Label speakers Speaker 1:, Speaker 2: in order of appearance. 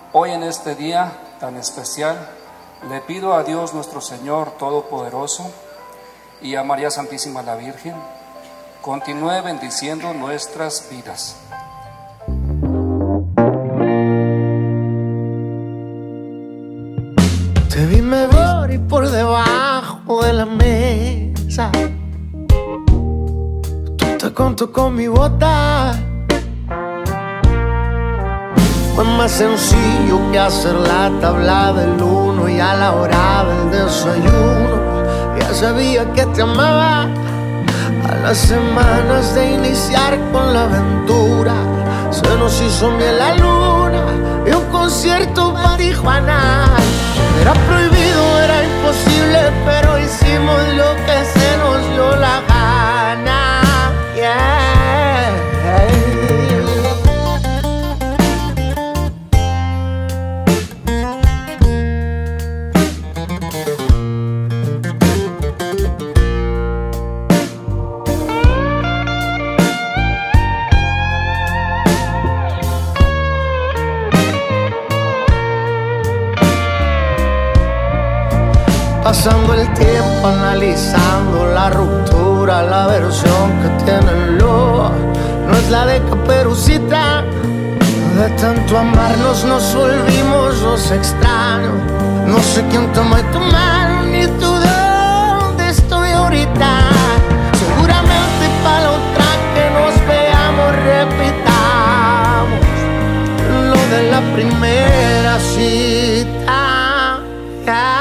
Speaker 1: Hoy en este día tan especial, le pido a Dios nuestro Señor Todopoderoso y a María Santísima la Virgen, continúe bendiciendo nuestras vidas.
Speaker 2: Te vi mejor y por debajo de la mesa. Tú te contó con mi bota. Fue más sencillo que hacer la tabla del 1 y a la hora del desayuno ya sabía que te amaba. A las semanas de iniciar con la aventura se nos hizo miel la luna y un concierto para Tijuana. Era prohibido, era imposible, pero hicimos lo que se nos dio la gana. Yeah. Pasando el tiempo analizando la ruptura, la versión que tiene el lobo no es la de Caperucita. De tanto amarnos nos volvimos los extraños. No sé quién tomó tu mano ni tú dónde estoy ahorita. Seguramente para la otra que nos veamos repitamos lo de la primera cita.